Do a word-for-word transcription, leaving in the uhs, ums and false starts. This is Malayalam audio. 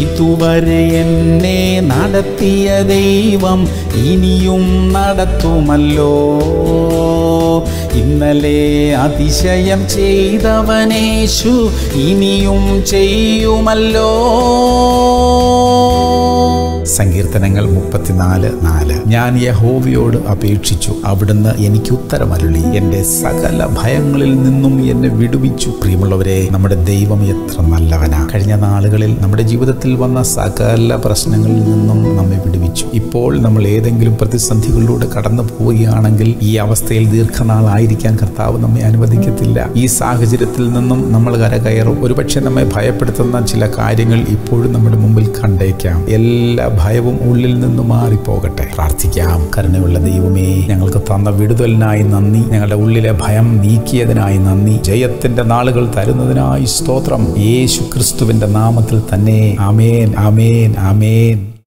ഇതുവരെ എന്നെ നടത്തിയ ദൈവം ഇനിയും നടത്തുമല്ലോ. ഇന്നലെ അതിശയം ചെയ്തവനേശു ഇനിയും ചെയ്യുമല്ലോ. സങ്കീർത്തനങ്ങൾ മുപ്പത്തിനാല് നാല്. ഞാൻ യഹോവയോട് അപേക്ഷിച്ചു, അവിടുന്ന് എനിക്ക് ഉത്തരമരുളി. എൻ്റെ സകല ഭയങ്ങളിൽ നിന്നും എന്നെ വിടുവിച്ചു. പ്രിയമുള്ളവരെ, നമ്മുടെ ദൈവം എത്ര നല്ലവനാ. കഴിഞ്ഞ നാളുകളിൽ നമ്മുടെ ജീവിതത്തിൽ വന്ന സകല പ്രശ്നങ്ങളിൽ നിന്നും നമ്മെ വിടുവിച്ചു. ഇപ്പോൾ നമ്മൾ ഏതെങ്കിലും പ്രതിസന്ധികളിലൂടെ കടന്നു പോവുകയാണെങ്കിൽ ഈ അവസ്ഥയിൽ ദീർഘനാളായിരിക്കാൻ കർത്താവ് നമ്മെ അനുവദിക്കത്തില്ല. ഈ സാഹചര്യത്തിൽ നിന്നും നമ്മൾ കരകയറും. ഒരുപക്ഷെ നമ്മെ ഭയപ്പെടുത്തുന്ന ചില കാര്യങ്ങൾ ഇപ്പോഴും നമ്മുടെ മുമ്പിൽ കണ്ടേക്കാം. എല്ലാ ഭയവും ഉള്ളിൽ നിന്ന് മാറിപ്പോകട്ടെ. പ്രാർത്ഥിക്കാം. കരുണയുള്ള ദൈവമേ, ഞങ്ങൾക്ക് തന്ന വിടുതലിനായി നന്ദി. ഞങ്ങളുടെ ഉള്ളിലെ ഭയം നീക്കിയതിനായി നന്ദി. ജയത്തിന്റെ നാളുകൾ തരുന്നതിനായി സ്തോത്രം. യേശു ക്രിസ്തുവിന്റെ നാമത്തിൽ തന്നെ. ആമേൻ, ആമേൻ, ആമേൻ.